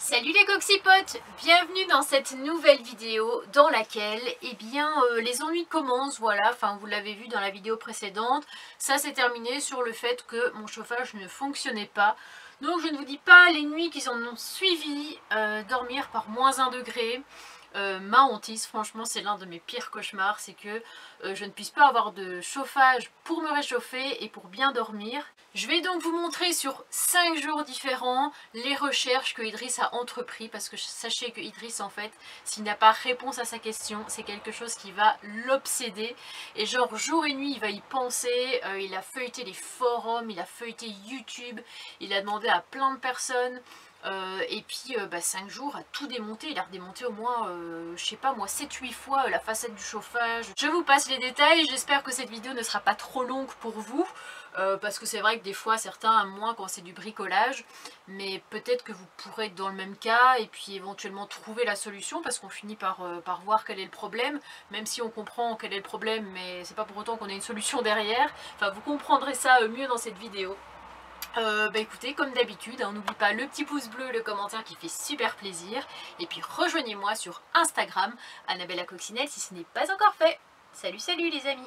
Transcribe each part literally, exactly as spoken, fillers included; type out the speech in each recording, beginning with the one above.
Salut les coxypotes, bienvenue dans cette nouvelle vidéo dans laquelle eh bien, euh, les ennuis commencent, voilà, enfin vous l'avez vu dans la vidéo précédente, ça s'est terminé sur le fait que mon chauffage ne fonctionnait pas. Donc je ne vous dis pas les nuits qui s'en ont suivi, euh, dormir par moins un degré. Euh, ma hantise, franchement c'est l'un de mes pires cauchemars, c'est que euh, je ne puisse pas avoir de chauffage pour me réchauffer et pour bien dormir. Je vais donc vous montrer sur cinq jours différents les recherches que Idriss a entrepris, parce que sachez que Idriss en fait, s'il n'a pas réponse à sa question, c'est quelque chose qui va l'obséder, et genre jour et nuit il va y penser. Euh, il a feuilleté les forums, il a feuilleté YouTube, il a demandé à plein de personnes. Euh, et puis euh, bah, cinq jours à tout démonter, il a redémonté au moins, euh, je sais pas moi, sept huit fois euh, la facette du chauffage. Je vous passe les détails, j'espère que cette vidéo ne sera pas trop longue pour vous, euh, parce que c'est vrai que des fois certains aiment moins quand c'est du bricolage, mais peut-être que vous pourrez être dans le même cas et puis éventuellement trouver la solution, parce qu'on finit par, euh, par voir quel est le problème, même si on comprend quel est le problème, mais c'est pas pour autant qu'on a une solution derrière. Enfin vous comprendrez ça euh, mieux dans cette vidéo. Euh, bah écoutez, comme d'habitude, on n'oublie pas le petit pouce bleu, le commentaire qui fait super plaisir. Et puis rejoignez-moi sur Instagram, Annabella Coccinelle, si ce n'est pas encore fait. Salut, salut les amis.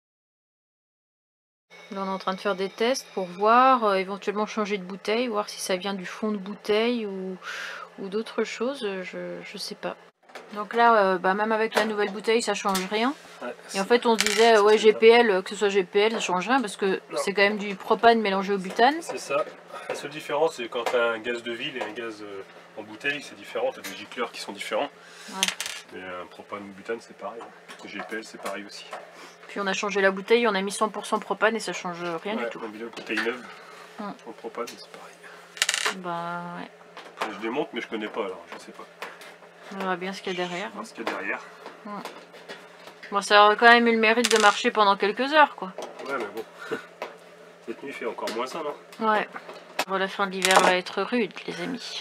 Là on est en train de faire des tests pour voir, euh, éventuellement changer de bouteille, voir si ça vient du fond de bouteille ou, ou d'autres choses, je, je sais pas. Donc là, euh, bah même avec la nouvelle bouteille, ça change rien. Ouais, et en fait, on se disait, ouais, G P L, que ce soit G P L, ça change rien parce que c'est quand même du propane mélangé au butane. C'est ça. La seule différence, c'est quand tu as un gaz de ville et un gaz en bouteille, c'est différent. Tu as des gicleurs qui sont différents. Ouais. Mais un propane ou butane, c'est pareil. Le G P L, c'est pareil aussi. Puis on a changé la bouteille, on a mis cent pour cent propane et ça change rien ouais, du tout. On a mis la bouteille neuve hum. En propane, c'est pareil. Bah ouais. Je démonte, mais je connais pas alors, je sais pas. On verra bien ce qu'il y a derrière. On verra ce qu'il y a derrière. Hum. Bon, ça aurait quand même eu le mérite de marcher pendant quelques heures, quoi. Ouais, mais bon. Cette nuit fait encore moins ça, non? Ouais. Bon, la fin de l'hiver va être rude, les amis.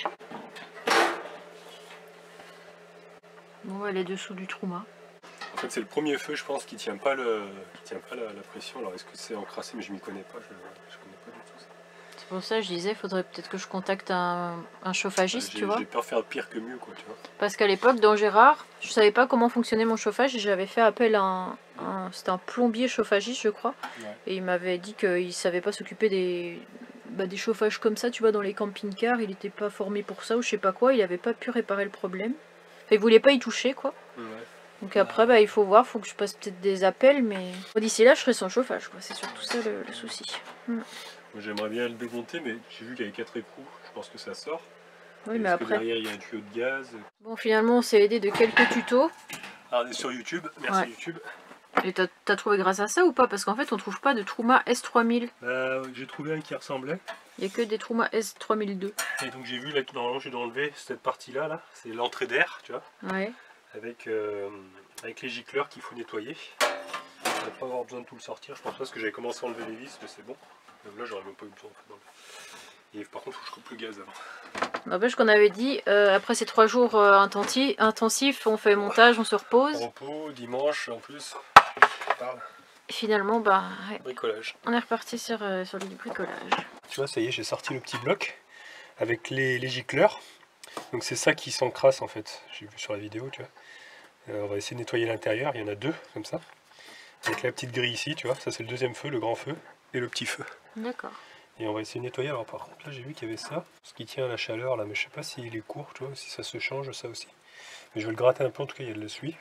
Bon, elle est dessous du Trouma. En fait, c'est le premier feu, je pense, qui tient pas, le... qui tient pas la, la pression. Alors, est-ce que c'est encrassé? Mais je m'y connais pas. Je... je connais pas du tout ça. C'est pour ça que je disais, il faudrait peut-être que je contacte un, un chauffagiste, bah, tu vois. J'ai peur de faire pire que mieux, quoi, tu vois. Parce qu'à l'époque, dans Gérard, je savais pas comment fonctionnait mon chauffage et j'avais fait appel à un, un c'était un plombier chauffagiste, je crois. Ouais. Et il m'avait dit qu'il savait pas s'occuper des, bah, des chauffages comme ça, tu vois, dans les camping-cars. Il était pas formé pour ça ou je sais pas quoi. Il avait pas pu réparer le problème. Enfin, il voulait pas y toucher, quoi. Ouais. Donc après, bah, il faut voir, faut que je passe peut-être des appels, mais d'ici là, je serai sans chauffage, quoi. C'est surtout ça le, le souci. Hmm. J'aimerais bien le démonter, mais j'ai vu qu'il y avait quatre écrous. Je pense que ça sort. Oui, mais après. Derrière, il y a un tuyau de gaz. Bon, finalement, on s'est aidé de quelques tutos. Ah, on est sur YouTube. Merci ouais. YouTube. Et t'as trouvé grâce à ça ou pas? Parce qu'en fait, on trouve pas de Trouma S trois mille. Bah, j'ai trouvé un qui ressemblait. Il n'y a que des Trouma S trois mille deux. Et donc j'ai vu là que normalement je dois enlever cette partie-là. Là. C'est l'entrée d'air, tu vois. Ouais. Avec, euh, avec les gicleurs qu'il faut nettoyer. On va pas avoir besoin de tout le sortir. Je pense pas parce que j'avais commencé à enlever les vis, mais c'est bon. Même là, j'aurais même pas eu besoin en fait. Et par contre, il faut que je coupe le gaz avant. N'empêche qu'on avait dit, euh, après ces trois jours euh, intensifs, intensifs, on fait montage, on se repose. Repos, dimanche en plus. Parle. Et finalement, bah, ouais. Bricolage. On est reparti sur, euh, sur le bricolage. Tu vois, ça y est, j'ai sorti le petit bloc avec les, les gicleurs. Donc c'est ça qui s'encrasse en fait. J'ai vu sur la vidéo, tu vois. Euh, on va essayer de nettoyer l'intérieur. Il y en a deux comme ça. Avec la petite grille ici, tu vois. Ça c'est le deuxième feu, le grand feu et le petit feu. D'accord. Et on va essayer de nettoyer. Alors par contre là j'ai vu qu'il y avait ça, ce qui tient à la chaleur là, mais je sais pas s'il est court, tu vois, si ça se change ça aussi. Mais je vais le gratter un peu, en tout cas il y a le suie.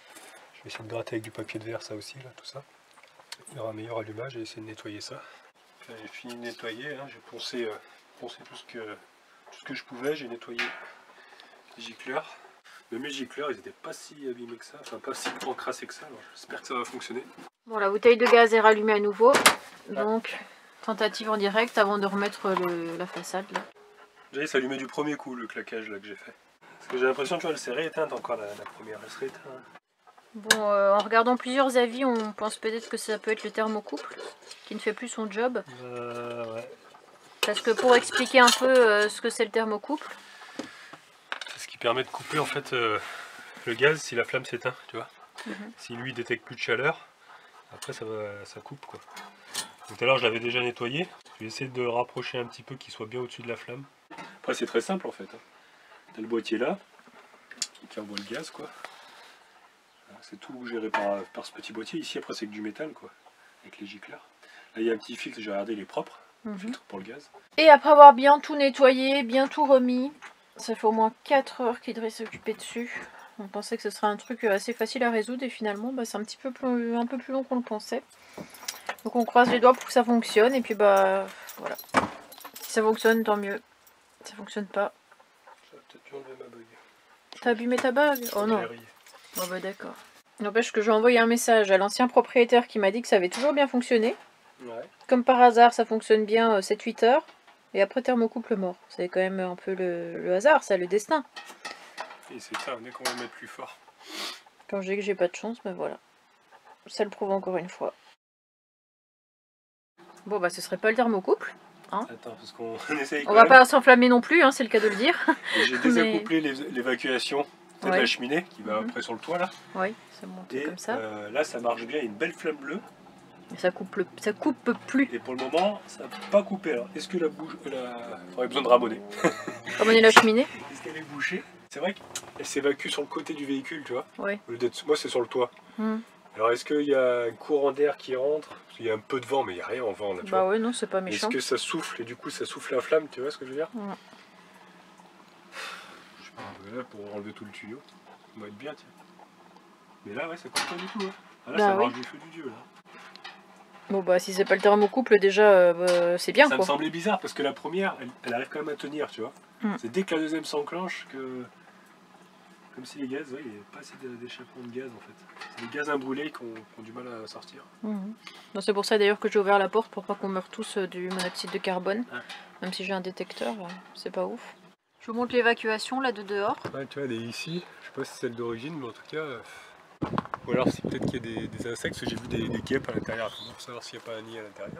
Je vais essayer de gratter avec du papier de verre ça aussi, là, tout ça. Il y aura un meilleur allumage et essayer de nettoyer ça. J'ai fini de nettoyer, hein. J'ai poncé, euh, poncé tout, ce que, tout ce que je pouvais, j'ai nettoyé les gicleurs. Mais mes gicleurs ils étaient pas si abîmés que ça, enfin pas si encrassés que ça, alors j'espère que ça va fonctionner. Bon, la bouteille de gaz est rallumée à nouveau, donc... Ah. Tentative en direct avant de remettre le, la façade là. Vous voyez, ça allumait du premier coup le claquage là que j'ai fait. Parce que j'ai l'impression, tu vois, elle s'est rééteinte encore la, la première, elle se rééteint. Bon, euh, en regardant plusieurs avis, on pense peut-être que ça peut être le thermocouple qui ne fait plus son job. Euh, ouais. Parce que pour expliquer un peu euh, ce que c'est le thermocouple. C'est ce qui permet de couper en fait euh, le gaz si la flamme s'éteint, tu vois. Mm-hmm. Si lui détecte plus de chaleur, après ça, va, ça coupe quoi. Tout à l'heure je l'avais déjà nettoyé, je vais essayer de rapprocher un petit peu qu'il soit bien au-dessus de la flamme. Après c'est très simple en fait. T'as le boîtier là, qui envoie le gaz quoi. C'est tout géré par, par ce petit boîtier. Ici après c'est que du métal quoi, avec les gicleurs. Là il y a un petit filtre, j'ai regardé, il est propre, mmh. Filtre pour le gaz. Et après avoir bien tout nettoyé, bien tout remis, ça fait au moins quatre heures qu'Idriss s'est occupé dessus. On pensait que ce serait un truc assez facile à résoudre et finalement bah, c'est un petit peu plus, un peu plus long qu'on le pensait. Donc on croise les doigts pour que ça fonctionne et puis bah voilà. Si ça fonctionne tant mieux. Si ça fonctionne pas. Ça va peut-être dû enlever ma bague. T'as abîmé ta bague? Oh non. Oh bah d'accord. N'empêche que j'ai envoyé un message à l'ancien propriétaire qui m'a dit que ça avait toujours bien fonctionné. Ouais. Comme par hasard ça fonctionne bien sept huit heures. Et après thermocouple mort. C'est quand même un peu le, le hasard, ça, le destin. Et c'est ça, dès qu'on va mettre plus fort. Quand je dis que j'ai pas de chance, ben voilà. Ça le prouve encore une fois. Bon bah ce serait pas le thermocouple. Hein. Attends, parce qu'on essaye quand On va même. pas s'enflammer non plus, hein, c'est le cas de le dire. J'ai désaccouplé Mais... l'évacuation ouais. de la cheminée qui va mm-hmm. après sur le toit là. Oui, ça monte et, comme ça. Euh, là ça marche bien, il y a une belle flamme bleue. Et ça coupe, le... ça coupe plus. Et pour le moment, ça n'a pas coupé. Alors, est-ce que la bouche. La... Il aurait besoin de ramoner. Ramoner la cheminée. Est-ce qu'elle est bouchée? C'est vrai qu'elle s'évacue sur le côté du véhicule, tu vois. Oui. Moi, c'est sur le toit. Mm. Alors, est-ce qu'il y a un courant d'air qui rentre? Parce qu'il y a un peu de vent, mais il n'y a rien en vent là. Tu bah vois. oui, non, c'est pas méchant. Est-ce que ça souffle et du coup, ça souffle la flamme, tu vois ce que je veux dire? Mm. Je sais pas, là, pour enlever tout le tuyau, ça va être bien, tiens. Mais là, ouais, ça coupe pas du tout. Hein. Ah, là, bah ça oui. marche du feu du dieu, là. Bon bah si c'est pas le thermocouple déjà euh, bah, c'est bien ça quoi. Ça me semblait bizarre parce que la première elle, elle arrive quand même à tenir tu vois. Mm. C'est dès que la deuxième s'enclenche que... Comme si les gaz, ouais, il n'y avait pas assez d'échappement de gaz en fait. C'est les gaz imbrûlés qui ont, qui ont du mal à sortir. Mm. Bon, c'est pour ça d'ailleurs que j'ai ouvert la porte pour pas qu'on meure tous euh, du monoxyde de carbone. Ah. Même si j'ai un détecteur, euh, c'est pas ouf. Je vous montre l'évacuation là de dehors. Ouais tu vois elle est ici, je sais pas si c'est celle d'origine mais en tout cas... Euh... Ou alors c'est peut-être qu'il y a des, des insectes, j'ai vu des, des guêpes à l'intérieur, pour savoir s'il n'y a pas un nid à l'intérieur.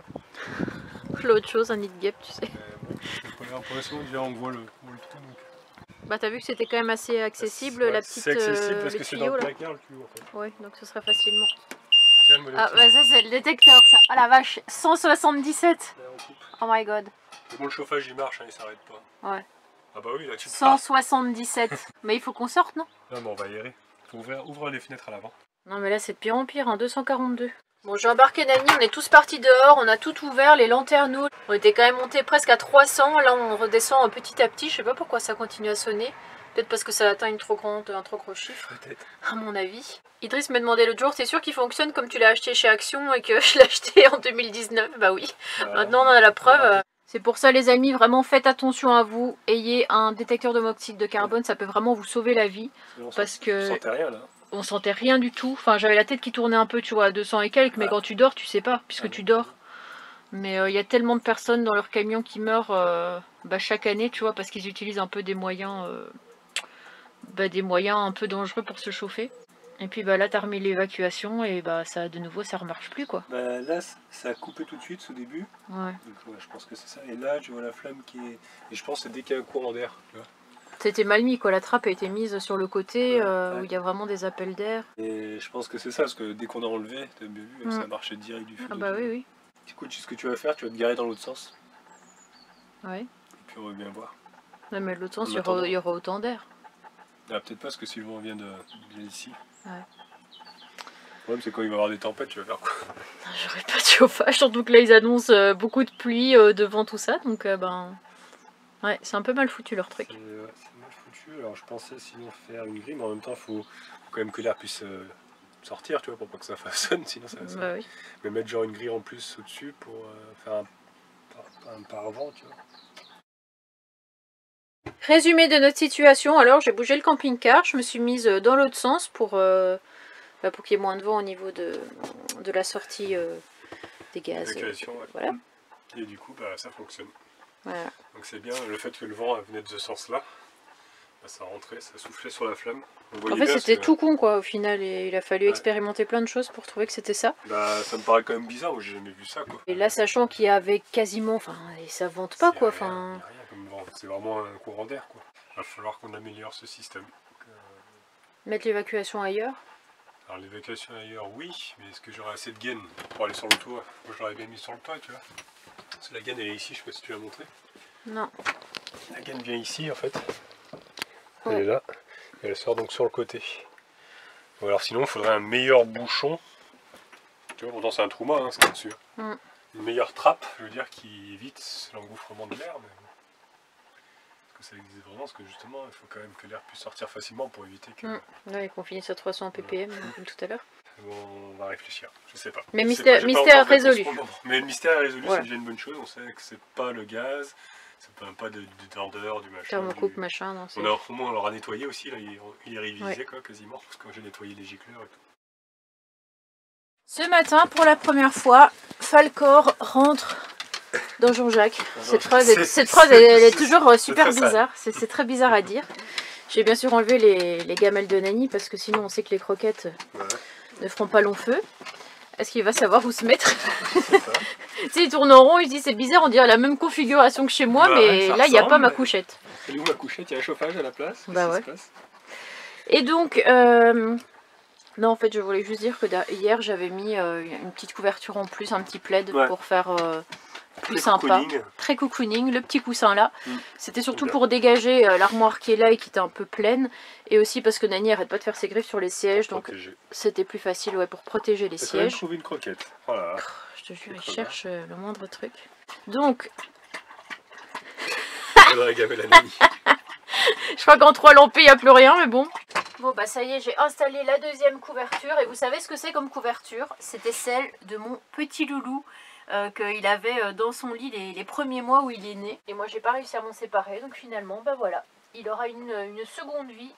Je l'autre chose, un nid de guêpe, tu sais. Euh, bon, pour l'instant déjà on voit le, on voit le tout. Donc... Bah t'as vu que c'était quand même assez accessible ouais, la petite... C'est accessible euh, parce que c'est dans le placard le tuyau en fait. Oui, donc ce sera facilement. Tiens, le ah bah ça c'est le détecteur ça. Oh la vache, cent soixante-dix-sept. Oh my god. C'est bon le chauffage il marche, hein, il s'arrête pas. Ouais. Ah bah oui là tu te cent soixante-dix-sept. Mais il faut qu'on sorte non? Non mais on va aérer. Faut ouvrir, ouvrir les fenêtres à l'avant. Non mais là c'est de pire en pire, hein, deux cent quarante-deux. Bon j'ai embarqué Nani, on est tous partis dehors, on a tout ouvert, les lanterneaux. On était quand même monté presque à trois cents, là on redescend petit à petit, je sais pas pourquoi ça continue à sonner. Peut-être parce que ça atteint une trop grande, un trop gros chiffre, à mon avis. Idriss me demandait l'autre jour, t'es sûr qu'il fonctionne comme tu l'as acheté chez Action et que je l'ai acheté en deux mille dix-neuf? Bah oui, euh, maintenant on en a la preuve. C'est pour ça les amis, vraiment faites attention à vous, ayez un détecteur de monoxyde de carbone, ça peut vraiment vous sauver la vie. Parce que... On sentait rien là. On sentait rien du tout, enfin j'avais la tête qui tournait un peu tu vois à deux cents et quelques, mais ah. quand tu dors tu sais pas, puisque ah, tu dors. Mais il euh, y a tellement de personnes dans leur camion qui meurent euh, bah, chaque année tu vois, parce qu'ils utilisent un peu des moyens, euh, bah, des moyens un peu dangereux pour se chauffer. Et puis bah là t'as remis l'évacuation et bah ça de nouveau ça remarche plus quoi. Bah là ça a coupé tout de suite au début. Ouais. Donc, ouais je pense que c'est ça. Et là tu vois la flamme qui est... Et je pense que c'est dès qu'il y a un courant d'air. Tu vois. C'était mal mis quoi, la trappe a été mise sur le côté ouais, euh, ouais. où il y a vraiment des appels d'air. Et je pense que c'est ça, parce que dès qu'on a enlevé, t'as bien vu, mm. ça marchait direct du feu. Ah bah oui, oui. Écoute, ce que tu vas faire, tu vas te garer dans l'autre sens. Ouais. Et puis on va bien voir. Non mais de l'autre sens, il y, aura, il y aura autant d'air. Ah peut-être pas, parce que si le vent vient de, vient d'ici. Ouais. Le problème c'est quand il va y avoir des tempêtes, tu vas faire quoi? J'aurais pas de chauffage, surtout que là ils annoncent euh, beaucoup de pluie euh, devant tout ça, donc euh, ben... Ouais, c'est un peu mal foutu leur truc. C'est ouais, mal foutu, alors je pensais sinon faire une grille, mais en même temps il faut, faut quand même que l'air puisse euh, sortir, tu vois, pour pas que ça façonne, sinon ça va. Bah oui. Mais mettre genre une grille en plus au-dessus pour euh, faire un, un paravent, tu vois. Résumé de notre situation, alors j'ai bougé le camping-car, je me suis mise dans l'autre sens pour, euh, bah, pour qu'il y ait moins de vent au niveau de, de la sortie euh, des gaz. Euh, ouais. Voilà. Et du coup, bah, ça fonctionne. Voilà. Donc c'est bien, le fait que le vent venait de ce sens-là, bah, ça rentrait, ça soufflait sur la flamme. En fait c'était que... tout con quoi au final, et il a fallu ouais. expérimenter plein de choses pour trouver que c'était ça. Bah ça me paraît quand même bizarre, moi j'ai jamais vu ça quoi. Et là sachant qu'il y avait quasiment, enfin et ça vente pas quoi. Enfin. C'est vraiment un courant d'air quoi. Il va falloir qu'on améliore ce système. Donc, euh... Mettre l'évacuation ailleurs. Alors l'évacuation ailleurs oui, mais est-ce que j'aurai assez de gaine pour aller sur le toit? Moi je l'aurais bien mis sur le toit tu vois. Parce que la gaine elle est ici, je sais pas si tu l'as montré. Non. La gaine vient ici en fait. elle ouais. est là, et elle sort donc sur le côté. Ou alors sinon il faudrait un meilleur bouchon. Tu vois, pourtant c'est un Truma hein, ce qu'il y a dessus. Mm. Une meilleure trappe, je veux dire, qui évite l'engouffrement de l'air. Mais... parce que ça existe vraiment, parce que justement il faut quand même que l'air puisse sortir facilement pour éviter que... Mm. Ouais, et qu'on finisse à trois cents P P M mm. comme tout à l'heure. Bon, on va réfléchir, je sais pas. Mais je mystère, pas, mystère résolu. Mais le mystère est résolu, ouais. C'est déjà une bonne chose, on sait que c'est pas le gaz. C'est pas, pas de, de tendeur, du machin. Thermocoupe, du... machin, non. On a au moins on l'aura nettoyé aussi, là, il, il est révisé ouais. quoi, quasiment, parce que j'ai nettoyé les gicleurs et tout. Ce matin, pour la première fois, Falcor rentre dans Jean-Jacques. Cette phrase, est, cette phrase elle, elle est toujours est super est bizarre, c'est très bizarre à dire. J'ai bien sûr enlevé les, les gamelles de Nani, parce que sinon on sait que les croquettes ouais. ne feront pas long feu. Est-ce qu'il va savoir où se mettre? Tu sais, il tourne en rond, il se dit c'est bizarre, on dirait la même configuration que chez moi, bah, mais là il n'y a pas ma couchette. Et où la couchette? Il y a un chauffage à la place? Bah ouais. Et donc, euh... non en fait je voulais juste dire que hier j'avais mis euh, une petite couverture en plus, un petit plaid ouais. pour faire euh, plus très sympa. Cocooning. Très cocooning, le petit coussin là. Mm. C'était surtout Oula. pour dégager euh, l'armoire qui est là et qui était un peu pleine. Et aussi parce que Nani arrête pas de faire ses griffes sur les sièges, pour donc c'était plus facile ouais, pour protéger les sièges. Je trouve une croquette. Voilà. Je te jure, il cherche euh, le moindre truc. Donc... je crois qu'en trois lampées, il n'y a plus rien, mais bon. Bon, bah ça y est, j'ai installé la deuxième couverture. Et vous savez ce que c'est comme couverture? C'était celle de mon petit loulou euh, qu'il avait dans son lit les, les premiers mois où il est né. Et moi, j'ai pas réussi à m'en séparer. Donc finalement, bah voilà, il aura une, une seconde vie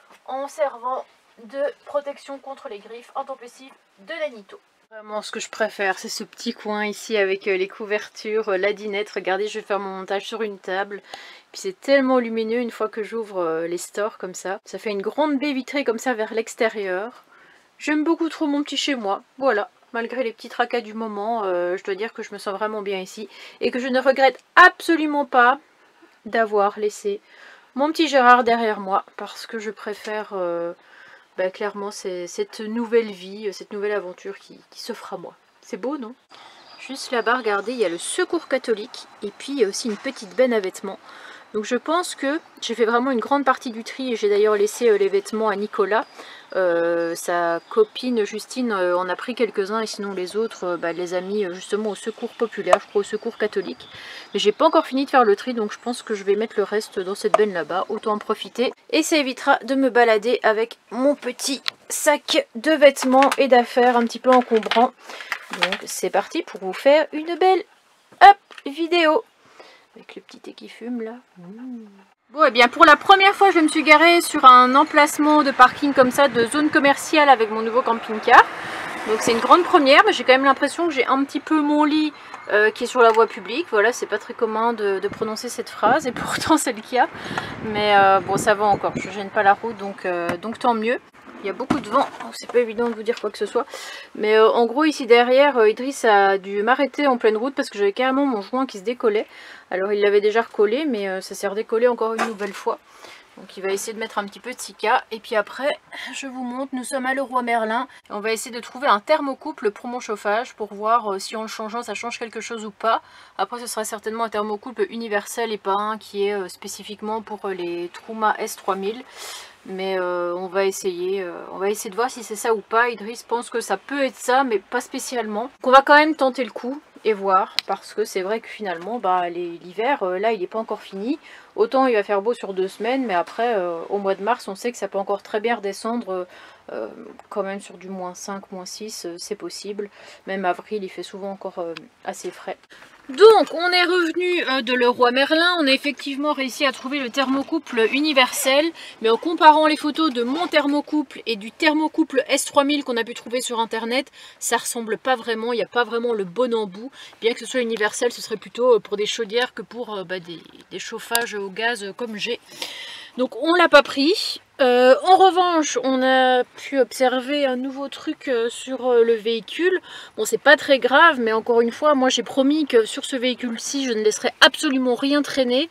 en servant de protection contre les griffes intempestives de Nanito. Vraiment ce que je préfère, c'est ce petit coin ici avec les couvertures, la dinette. Regardez, je vais faire mon montage sur une table. Puis c'est tellement lumineux une fois que j'ouvre les stores comme ça. Ça fait une grande baie vitrée comme ça vers l'extérieur. J'aime beaucoup trop mon petit chez moi. Voilà, malgré les petits tracas du moment, euh, je dois dire que je me sens vraiment bien ici. Et que je ne regrette absolument pas d'avoir laissé mon petit Gérard derrière moi. Parce que je préfère... Euh, Bah, clairement, c'est cette nouvelle vie, cette nouvelle aventure qui, qui s'offre à moi. C'est beau, non? Juste là-bas, regardez, il y a le Secours catholique et puis il y a aussi une petite benne à vêtements. Donc je pense que j'ai fait vraiment une grande partie du tri et j'ai d'ailleurs laissé euh, les vêtements à Nicolas. Euh, sa copine Justine euh, en a pris quelques-uns et sinon les autres euh, bah, les a mis euh, justement au Secours populaire, je crois au Secours catholique. Mais j'ai pas encore fini de faire le tri, donc je pense que je vais mettre le reste dans cette benne là-bas, autant en profiter. Et ça évitera de me balader avec mon petit sac de vêtements et d'affaires un petit peu encombrant. Donc c'est parti pour vous faire une belle hop, vidéo. Avec le petit thé qui fume là. Mmh. Bon et bien pour la première fois je me suis garée sur un emplacement de parking comme ça, de zone commerciale avec mon nouveau camping-car. Donc c'est une grande première, mais j'ai quand même l'impression que j'ai un petit peu mon lit euh, qui est sur la voie publique. Voilà, c'est pas très commun de, de prononcer cette phrase et pourtant c'est le cas. Mais euh, bon ça va encore, je gêne pas la route donc, euh, donc tant mieux. Il y a beaucoup de vent, oh, c'est pas évident de vous dire quoi que ce soit. Mais euh, en gros ici derrière, euh, Idriss a dû m'arrêter en pleine route parce que j'avais carrément mon joint qui se décollait. Alors il l'avait déjà recollé mais euh, ça s'est redécollé encore une nouvelle fois. Donc il va essayer de mettre un petit peu de Sika. Et puis après, je vous montre, nous sommes à Leroy Merlin. On va essayer de trouver un thermocouple pour mon chauffage pour voir euh, si en le changeant ça change quelque chose ou pas. Après ce sera certainement un thermocouple universel et pas un qui est euh, spécifiquement pour euh, les Truma S trois mille. Mais euh, on va essayer euh, on va essayer de voir si c'est ça ou pas. Idriss pense que ça peut être ça mais pas spécialement. Donc on va quand même tenter le coup et voir, parce que c'est vrai que finalement bah, l'hiver euh, là il n'est pas encore fini. Autant il va faire beau sur deux semaines, mais après euh, au mois de mars on sait que ça peut encore très bien redescendre euh, euh, quand même sur du moins cinq, moins six, euh, c'est possible. Même avril il fait souvent encore euh, assez frais. Donc on est revenu euh, de Leroy Merlin, on a effectivement réussi à trouver le thermocouple universel, mais en comparant les photos de mon thermocouple et du thermocouple S trois mille qu'on a pu trouver sur internet, ça ressemble pas vraiment, il n'y a pas vraiment le bon embout. Bien que ce soit universel, ce serait plutôt pour des chaudières que pour euh, bah, des, des chauffages au gaz euh, comme j'ai. Donc on l'a pas pris. Euh, en revanche, on a pu observer un nouveau truc euh, sur euh, le véhicule. Bon, c'est pas très grave, mais encore une fois, moi j'ai promis que sur ce véhicule-ci, je ne laisserai absolument rien traîner.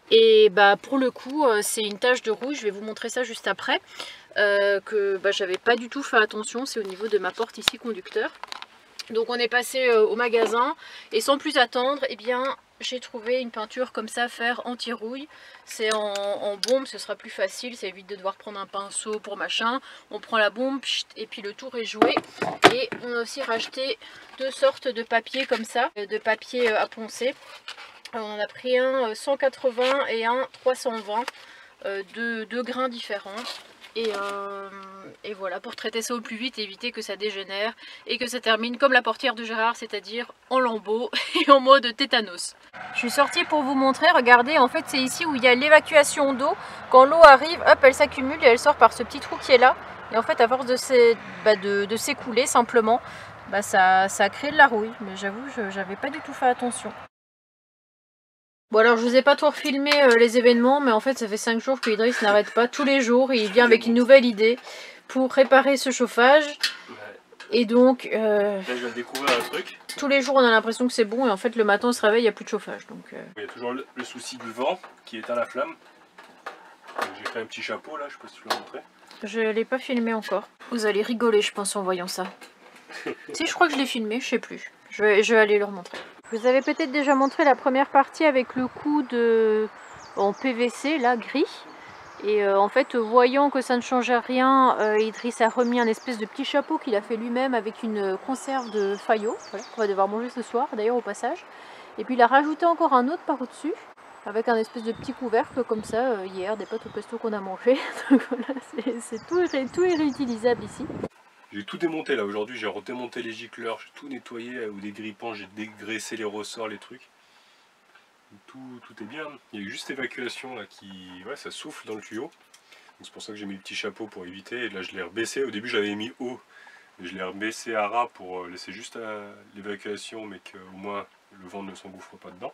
Et bah pour le coup, euh, c'est une tache de rouge, je vais vous montrer ça juste après. Euh, que bah, j'avais pas du tout fait attention, c'est au niveau de ma porte ici conducteur. Donc on est passé euh, au magasin et sans plus attendre, eh bien j'ai trouvé une peinture comme ça, faire anti-rouille. C'est en, en bombe, ce sera plus facile, ça évite de devoir prendre un pinceau pour machin. On prend la bombe et puis le tour est joué. Et on a aussi racheté deux sortes de papier comme ça, de papier à poncer. On en a pris un cent quatre-vingts et un trois cent vingt, euh, deux, deux grains différents. Et, euh, et voilà, pour traiter ça au plus vite et éviter que ça dégénère et que ça termine comme la portière de Gérard, c'est-à-dire en lambeaux et en mode tétanos. Je suis sortie pour vous montrer, regardez, en fait c'est ici où il y a l'évacuation d'eau. Quand l'eau arrive, hop, elle s'accumule et elle sort par ce petit trou qui est là. Et en fait, à force de s'écouler bah, simplement, bah, ça, ça a créé de la rouille. Mais j'avoue, je n'avais pas du tout fait attention. Bon alors je vous ai pas tout refilmé euh, les événements, mais en fait ça fait cinq jours que Idriss n'arrête pas tous les jours, il vient avec une nouvelle idée pour réparer ce chauffage. Ouais. Et donc euh, là je viens de découvrir un truc. Tous les jours on a l'impression que c'est bon et en fait le matin on se réveille, il n'y a plus de chauffage. Donc, euh... il y a toujours le, le souci du vent qui éteint la flamme. J'ai fait un petit chapeau là, je sais pas si tu l'as montré. Je l'ai pas filmé encore. Vous allez rigoler je pense en voyant ça. Si je crois que je l'ai filmé, je sais plus. Je vais, je vais aller le remontrer. Je vous avais peut-être déjà montré la première partie avec le coup de en P V C, là, gris. Et euh, en fait, voyant que ça ne changeait rien, euh, Idriss a remis un espèce de petit chapeau qu'il a fait lui-même avec une conserve de faillot, voilà, qu'on va devoir manger ce soir, d'ailleurs au passage. Et puis il a rajouté encore un autre par au-dessus, avec un espèce de petit couvercle comme ça, euh, hier, des pâtes au pesto qu'on a mangé. Donc voilà, c'est tout, tout est réutilisable ici. J'ai tout démonté là aujourd'hui, j'ai redémonté les gicleurs, j'ai tout nettoyé ou des grippants, j'ai dégraissé les ressorts, les trucs. Tout, tout est bien. Il y a eu juste l'évacuation là qui. Ouais, ça souffle dans le tuyau. C'est pour ça que j'ai mis le petit chapeau pour éviter. Et là je l'ai rebaissé. Au début j'avais mis haut. Et je l'ai rebaissé à ras pour laisser juste l'évacuation, mais qu'au moins le vent ne s'engouffre pas dedans.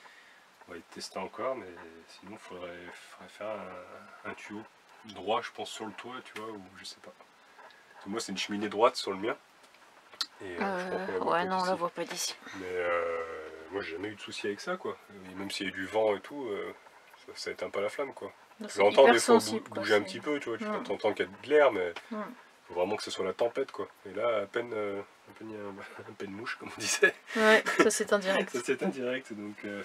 On va tester encore, mais sinon il faudrait, faudrait faire un, un tuyau droit, je pense, sur le toit, tu vois, ou je sais pas. Moi c'est une cheminée droite sur le mien. Et, euh, euh, ouais non on la voit pas d'ici. Mais euh, moi j'ai jamais eu de souci avec ça quoi. Et même s'il y a du vent et tout, euh, ça, ça éteint pas la flamme quoi. Je l'entends des fois bou bouger un petit peu, tu vois, tu mmh. entends qu'il y a de l'air, mais il mmh. faut vraiment que ce soit la tempête quoi. Et là à peine, euh, à peine, à peine mouche comme on disait. Ouais, ça c'est indirect. Ça c'est indirect donc... Euh,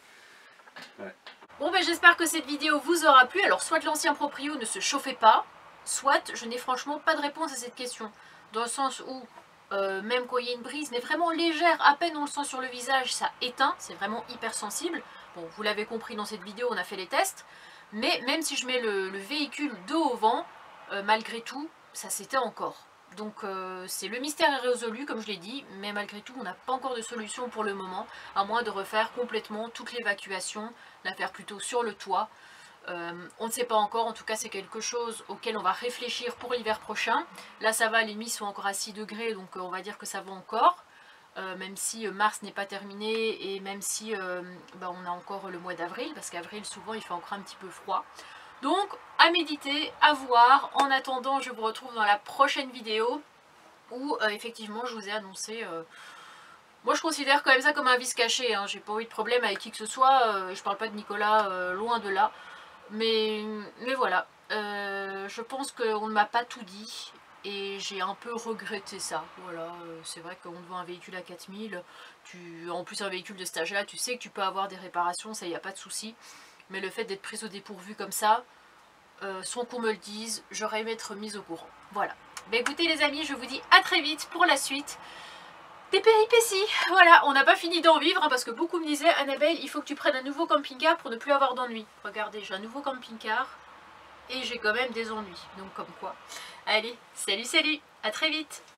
ouais. Bon ben j'espère que cette vidéo vous aura plu. Alors soit l'ancien proprio ne se chauffait pas, soit je n'ai franchement pas de réponse à cette question. Dans le sens où, euh, même quand il y a une brise, mais vraiment légère, à peine on le sent sur le visage, ça éteint, c'est vraiment hyper sensible. Bon, vous l'avez compris dans cette vidéo, on a fait les tests. Mais même si je mets le, le véhicule dos au vent, euh, malgré tout, ça s'éteint encore. Donc euh, c'est le mystère est résolu, comme je l'ai dit, mais malgré tout, on n'a pas encore de solution pour le moment, à moins de refaire complètement toute l'évacuation, la faire plutôt sur le toit. Euh, on ne sait pas encore, en tout cas c'est quelque chose auquel on va réfléchir pour l'hiver prochain. Là ça va, les nuits sont encore à six degrés, donc euh, on va dire que ça va encore. Euh, même si euh, mars n'est pas terminé et même si euh, bah, on a encore le mois d'avril, parce qu'avril souvent il fait encore un petit peu froid. Donc à méditer, à voir. En attendant je vous retrouve dans la prochaine vidéo où euh, effectivement je vous ai annoncé... Euh, moi je considère quand même ça comme un vice caché, hein. J'ai pas eu de problème avec qui que ce soit, euh, je parle pas de Nicolas, euh, loin de là. Mais, mais voilà, euh, je pense qu'on ne m'a pas tout dit et j'ai un peu regretté ça. Voilà, euh, c'est vrai qu'on te vend un véhicule à quatre mille, tu, en plus un véhicule de cet âge-là, tu sais que tu peux avoir des réparations, ça y a pas de souci. Mais le fait d'être prise au dépourvu comme ça, euh, sans qu'on me le dise, j'aurais aimé être mise au courant. Voilà. Bah écoutez les amis, je vous dis à très vite pour la suite des péripéties. Voilà, on n'a pas fini d'en vivre, hein, parce que beaucoup me disaient, Annabelle, il faut que tu prennes un nouveau camping-car pour ne plus avoir d'ennuis. Regardez, j'ai un nouveau camping-car et j'ai quand même des ennuis. Donc comme quoi. Allez, salut, salut, à très vite.